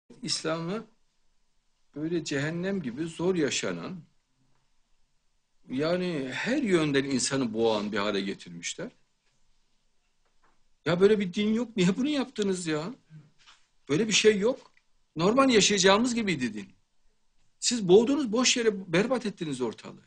İslam'ı böyle cehennem gibi zor yaşanan, yani her yönden insanı boğan bir hale getirmişler. Ya böyle bir din yok. Niye bunu yaptınız ya? Böyle bir şey yok. Normal yaşayacağımız gibiydi din. Siz boğdunuz, boş yere berbat ettiniz ortalığı.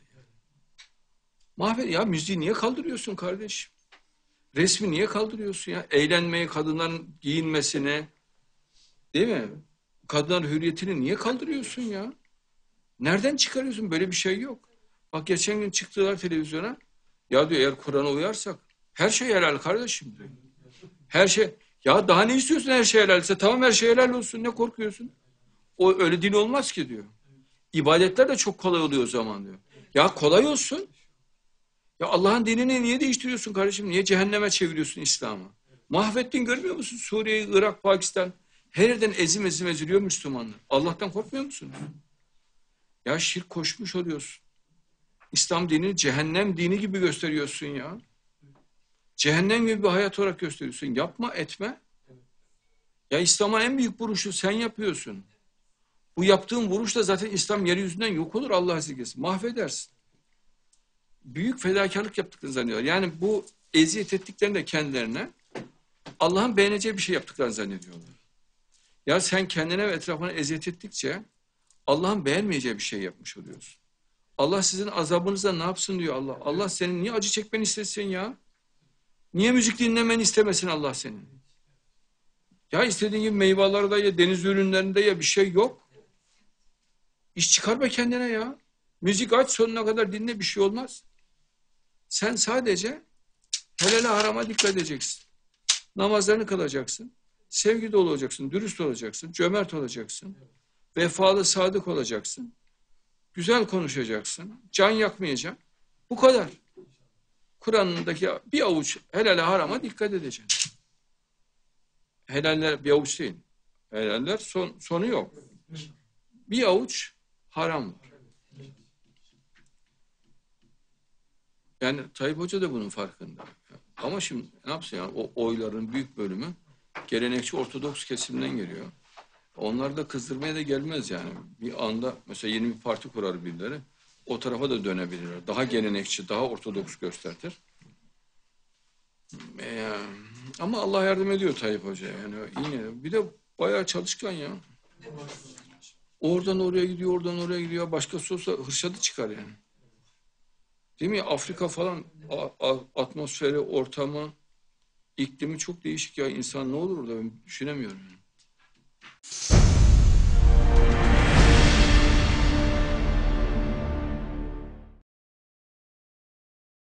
Ya müziği niye kaldırıyorsun kardeşim? Resmi niye kaldırıyorsun ya? Eğlenmeyi, kadınların giyinmesine, değil mi? Kadınların hürriyetini niye kaldırıyorsun ya? Nereden çıkarıyorsun? Böyle bir şey yok. Bak geçen gün çıktılar televizyona. Ya diyor, eğer Kur'an'a uyarsak her şey helal kardeşim diyor. Her şey. Ya daha ne istiyorsun her şey helalse? Tamam, her şey helal olsun. Ne korkuyorsun? O öyle din olmaz ki diyor. İbadetler de çok kolay oluyor o zaman diyor. Ya kolay olsun. Ya Allah'ın dinini niye değiştiriyorsun kardeşim? Niye cehenneme çeviriyorsun İslam'ı? Mahvettin, görmüyor musun? Suriye, Irak, Pakistan. Her yerden ezim ezim eziliyor Müslümanlar. Allah'tan korkmuyor musun? Ya şirk koşmuş oluyorsun. İslam dinini cehennem dini gibi gösteriyorsun ya. Cehennem gibi bir hayat olarak gösteriyorsun. Yapma, etme. Ya İslam'a en büyük vuruşu sen yapıyorsun. Bu yaptığın vuruşla zaten İslam yeryüzünden yok olur, Allah esirgesin. Mahvedersin. Büyük fedakarlık yaptıklarını zannediyorlar. Yani bu eziyet ettiklerini de kendilerine Allah'ın beğeneceği bir şey yaptıklarını zannediyorlar. Ya sen kendine ve etrafına eziyet ettikçe Allah'ın beğenmeyeceği bir şey yapmış oluyorsun. Allah sizin azabınıza ne yapsın diyor Allah. Allah senin niye acı çekmeni istesin ya? Niye müzik dinlemeni istemesin Allah senin? Ya istediğin gibi meyvelerde ye, deniz ürünlerinde ye, bir şey yok. İş çıkarma kendine ya. Müzik aç, sonuna kadar dinle, bir şey olmaz. Sen sadece helale harama dikkat edeceksin. Namazlarını kılacaksın. Sevgi dolu olacaksın, dürüst olacaksın, cömert olacaksın. Vefalı, sadık olacaksın. Güzel konuşacaksın. Can yakmayacaksın. Bu kadar. Kur'an'ındaki bir avuç helale harama dikkat edeceksin. Helaller bir avuç değil. Helaller sonu yok. Bir avuç haram var. Yani Tayyip Hoca da bunun farkında. Ama şimdi ne yapsın yani, o oyların büyük bölümü gelenekçi Ortodoks kesimden geliyor. Onlar da kızdırmaya da gelmez yani. Bir anda mesela yeni bir parti kurar birileri. O tarafa da dönebilirler. Daha gelenekçi, daha Ortodoks gösterir. Ee, Ama Allah yardım ediyor Tayyip Hoca yani. Yine bir de bayağı çalışkan ya. Oradan oraya gidiyor, oradan oraya gidiyor. Başkası olsa hırşadı çıkar yani. Değil mi? Afrika falan atmosferi, ortamı, iklimi çok değişik ya. İnsan ne olur orada, ben düşünemiyorum yani.